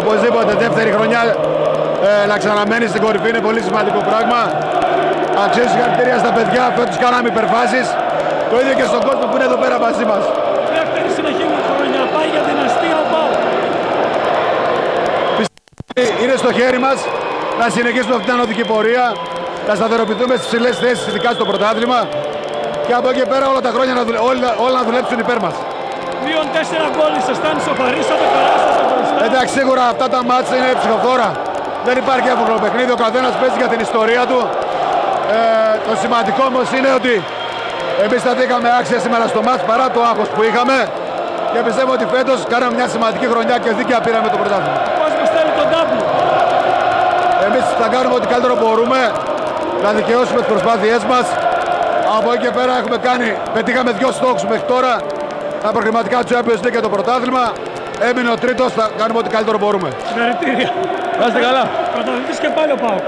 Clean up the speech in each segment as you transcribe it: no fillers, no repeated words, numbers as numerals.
οπωσδήποτε δεύτερη χρονιά να ξαναμένει στην κορυφή είναι πολύ σημαντικό πράγμα. Αξίζει συγχαρητήρια στα παιδιά, φέτος κάναμε υπερφάσεις. Το ίδιο και στον κόσμο που είναι εδώ πέρα μαζί μας. Δεύτερη συνεχή χρονιά, πάει για δυναστεία ο ΠΑΟΚ. Είναι στο χέρι μας να συνεχίσουμε αυτή την ανωδική πορεία, να σταθεροποιηθούμε στις ψηλές θέσεις, ειδικά στο πρωτάθλημα, και από εκεί πέρα όλα τα χρόνια όλα να δουλέψουν υπέρ μας. 2-4 γκολ, ήσασταν ισοφαρίσατε, περάσατε μπροστά. Εντάξει, σίγουρα αυτά τα μάτσα είναι ψυχοφόρα. Δεν υπάρχει εύκολο παιχνίδι, ο καθένας παίζει για την ιστορία του. Το σημαντικό όμως είναι ότι εμείς σταθήκαμε άξια σήμερα στο μάτς παρά το άγχος που είχαμε, και πιστεύω ότι φέτος κάναμε μια σημαντική χρονιά και δίκαια πήραμε το πρωτάθλημα. Ο κόσμος θέλει τον double. Εμείς θα κάνουμε ό,τι καλύτερο μπορούμε να δικαιώσουμε τις προσπάθειές μας. Από εκεί και πέρα πετύχαμε 2 στόχους μέχρι τώρα, τα προκριματικά του Champions League και το πρωτάθλημα. Έμεινε ο τρίτος, θα κάνουμε ό,τι καλύτερο μπορούμε. Συγχαρητήρια. Να είστε καλά. Πρωταθλητής και πάλι ο ΠΑΟΚ.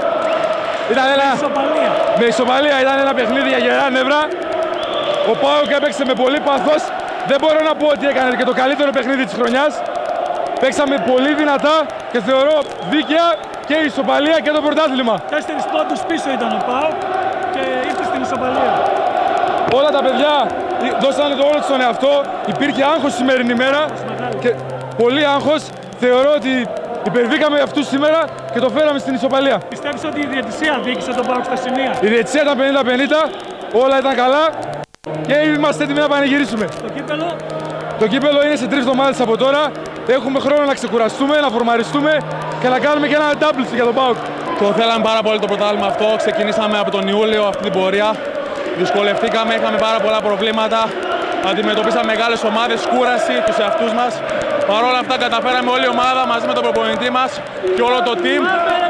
Με ισοπαλία ήταν ένα παιχνίδι για γερά νεύρα. Ο ΠΑΟΚ έπαιξε με πολύ πάθος. Δεν μπορώ να πω ότι έκανε και το καλύτερο παιχνίδι της χρονιάς. Παίξαμε πολύ δυνατά και θεωρώ δίκαια και η ισοπαλία και το πρωτάθλημα. 4 πόντους πίσω ήταν ο ΠΑΟΚ και ήρθε στην ισοπαλία. Όλα τα παιδιά δώσανε το όλο στον εαυτό. Υπήρχε άγχος σημερινή μέρα. Και πολύ άγχος. Θεωρώ ότι υπερβήκαμε αυτούς σήμερα και το φέραμε στην ισοπαλία. Πιστεύεις ότι η διαιτησία δίκησε τον ΠΑΟΚ στα σημεία? Η διαιτησία ήταν 50-50, όλα ήταν καλά και είμαστε έτοιμοι να πανηγυρίσουμε. Το κύπελο? Το κύπελο είναι σε 3 εβδομάδες από τώρα. Έχουμε χρόνο να ξεκουραστούμε, να φορμαριστούμε και να κάνουμε και ένα double για τον ΠΑΟΚ. Το θέλαμε πάρα πολύ το πρωτάθλημα αυτό. Ξεκινήσαμε από τον Ιούλιο αυτή την πορεία. Δυσκολευτήκαμε, είχαμε πάρα πολλά προβλήματα. Αντιμετωπίσαμε μεγάλες ομάδες, κούραση τους εαυτούς μας. Παρ' όλα αυτά καταφέραμε όλη η ομάδα μαζί με τον προπονητή μας και όλο το team.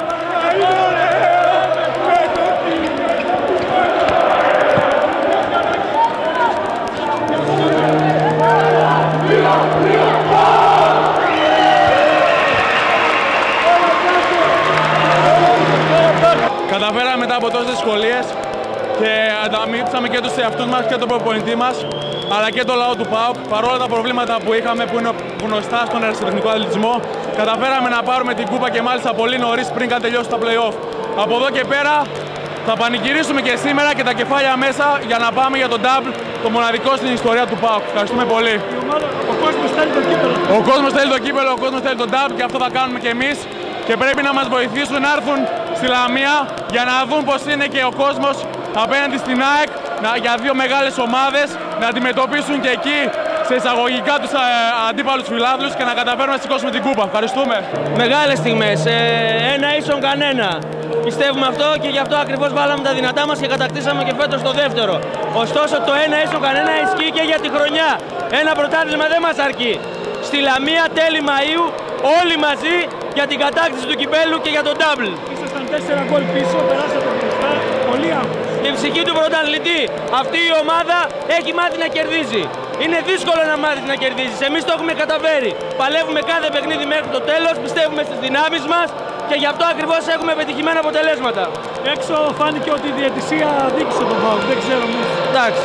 Καταφέραμε μετά από τόσες δυσκολίες και ανταμείψαμε και τους εαυτούς μας και τον προπονητή μας, αλλά και το λαό του ΠΑΟΚ. Παρόλα τα προβλήματα που είχαμε, που είναι γνωστά στον αεραστεχνικό αθλητισμό, καταφέραμε να πάρουμε την κούπα και μάλιστα πολύ νωρίς πριν καν τελειώσει τα play-off. Από εδώ και πέρα θα πανηγυρίσουμε και σήμερα και τα κεφάλια μέσα για να πάμε για τον double, το μοναδικό στην ιστορία του ΠΑΟΚ. Ευχαριστούμε πολύ. Ο κόσμος θέλει το κύπελο. Ο κόσμος θέλει το κύπελο, ο κόσμος θέλει τον double και αυτό θα κάνουμε και εμείς. Και πρέπει να μας βοηθήσουν να έρθουν στη Λαμία για να δουν πως είναι και ο κόσμος απέναντι στην ΑΕΚ, για 2 μεγάλες ομάδες, να αντιμετωπίσουν και εκεί σε εισαγωγικά τους αντίπαλους φιλάθλους και να καταφέρουμε να σηκώσουμε την κούπα. Ευχαριστούμε. Μεγάλες στιγμές, ένα ίσον κανένα. Πιστεύουμε αυτό και γι' αυτό ακριβώς βάλαμε τα δυνατά μας και κατακτήσαμε και φέτος το δεύτερο. Ωστόσο το ένα ίσον κανένα ισχύει και για τη χρονιά. Ένα πρωτάθλημα δεν μας αρκεί. Στη Λαμία τέλη Μαΐου όλοι μαζί για την κατάκτηση του κυπέλου και για τον double. Ήσασταν 4 γκολ πίσω, περάσατε μπροστά, πολύ άγχος. Η ψυχή του πρωταθλητή. Αυτή η ομάδα έχει μάθει να κερδίζει. Είναι δύσκολο να μάθεις να κερδίζεις. Εμείς το έχουμε καταφέρει. Παλεύουμε κάθε παιχνίδι μέχρι το τέλος, πιστεύουμε στις δυνάμεις μας και γι' αυτό ακριβώς έχουμε πετυχημένα αποτελέσματα. Έξω φάνηκε ότι η διαιτησία δίκησε τον ΠΑΟΚ, δεν ξέρω εμείς. Εντάξει.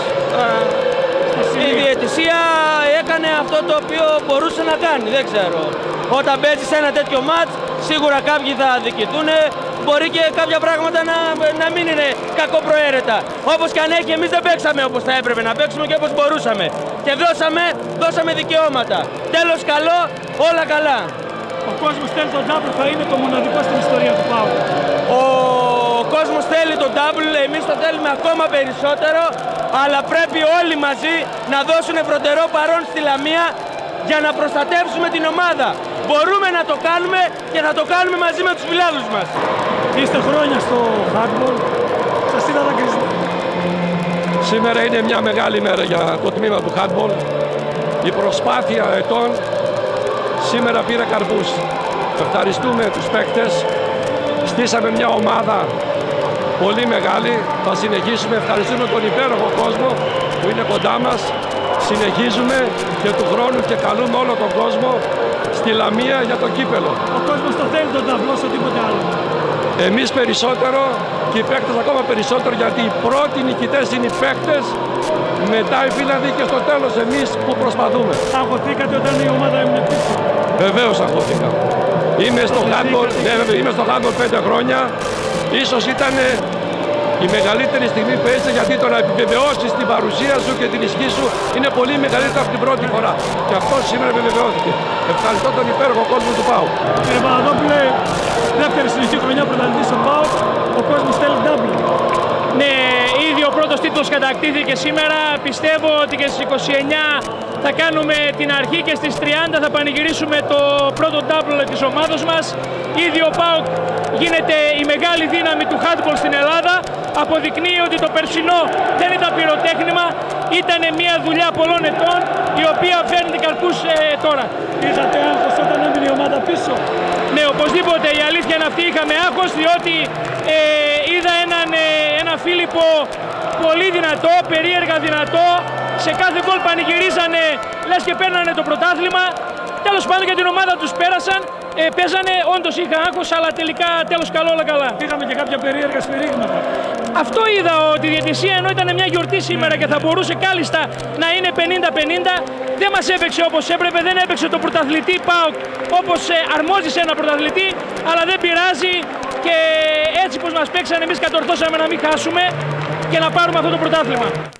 Η διαιτησία έκανε αυτό το οποίο μπορούσε να κάνει, δεν ξέρω. Όταν παίζεις ένα τέτοιο μάτς, σίγουρα κάποιοι θα αδικηθούν, μπορεί και κάποια πράγματα να μην είναι κακοπροαίρετα. Όπως και αν έχει, εμείς δεν παίξαμε όπως θα έπρεπε να παίξουμε και όπως μπορούσαμε. Και δώσαμε δικαιώματα. Τέλος καλό, όλα καλά. Ο κόσμος θέλει τον double, θα είναι το μοναδικό στην ιστορία του ΠΑΟΚ. Ο κόσμος θέλει τον double, εμείς το θέλουμε ακόμα περισσότερο, αλλά πρέπει όλοι μαζί να δώσουν φροντερό παρόν στη Λαμία για να προστατεύσουμε την ομάδα. Μπορούμε να το κάνουμε και θα το κάνουμε μαζί με τους φιλάδους μας. Είστε χρόνια στο handball, σας είδα δακρυσμένα. Σήμερα είναι μια μεγάλη μέρα για το τμήμα του handball. Η προσπάθεια ετών σήμερα πήρε καρπούς. Ευχαριστούμε τους παίκτες. Στήσαμε μια ομάδα πολύ μεγάλη. Θα συνεχίσουμε. Ευχαριστούμε τον υπέροχο κόσμο που είναι κοντά μας. Συνεχίζουμε και του χρόνου και καλούμε όλο τον κόσμο στη Λαμία για το κύπελο. Ο κόσμος το θέλει τον ταυλό όσο τίποτε άλλο. Εμείς περισσότερο και οι παίκτες ακόμα περισσότερο, γιατί οι πρώτοι νικητές είναι οι παίκτες, μετά οι φίλοι και στο τέλος εμείς που προσπαθούμε. Αγχωθήκατε όταν η ομάδα έμεινε πίσω? Βεβαίως αγχώθηκα. Είμαι στο handball 5 χρόνια. Ίσως ήταν η μεγαλύτερη στιγμή που έζησε, γιατί το να επιβεβαιώσεις την παρουσία σου και την ισχύ σου είναι πολύ μεγαλύτερο από την πρώτη φορά. Και αυτό σήμερα επιβεβαιώθηκε. Ευχαριστώ τον υπέροχο κόσμο του ΠΑΟΚ. Κύριε Παναδόπουλε, δεύτερη συνεχή χρονιά πρωταθλητής στον ΠΑΟΚ, ο κόσμος θέλει double. Ναι, ήδη ο πρώτος τίτλος κατακτήθηκε σήμερα. Πιστεύω ότι και στις 29 θα κάνουμε την αρχή και στις 30 θα πανηγυρίσουμε το πρώτο double της ομάδος μας. Ήδη ο ΠΑΟΚ γίνεται η μεγάλη δύναμη του handball στην Ελλάδα. Αποδεικνύει ότι το περσινό δεν ήταν πυροτέχνημα, ήταν μια δουλειά πολλών ετών η οποία φέρνει καρπούς τώρα. Είχατε άγχος όταν έμεινε η ομάδα πίσω? Ναι, οπωσδήποτε, η αλήθεια είναι αυτή, είχαμε άγχος διότι είδα ένα Φίλιππο πολύ δυνατό, περίεργα δυνατό. Σε κάθε γκολ πανηγυρίζανε, λες και παίρνανε το πρωτάθλημα. Τέλος πάντων για την ομάδα τους πέρασαν, παίζανε, όντως είχα άγχος, αλλά τελικά τέλος καλό όλα καλά. Είχαμε και κάποια περίεργα σφυρίγματα. Αυτό είδα, ότι η διαιτησία ενώ ήταν μια γιορτή σήμερα και θα μπορούσε κάλλιστα να είναι 50-50, δεν μας έπαιξε όπως έπρεπε, δεν έπαιξε το πρωταθλητή ΠΑΟΚ όπως αρμόζει σε ένα πρωταθλητή, αλλά δεν πειράζει και έτσι πως μας παίξαν εμείς κατορθώσαμε να μην χάσουμε και να πάρουμε αυτό το πρωτάθλημα.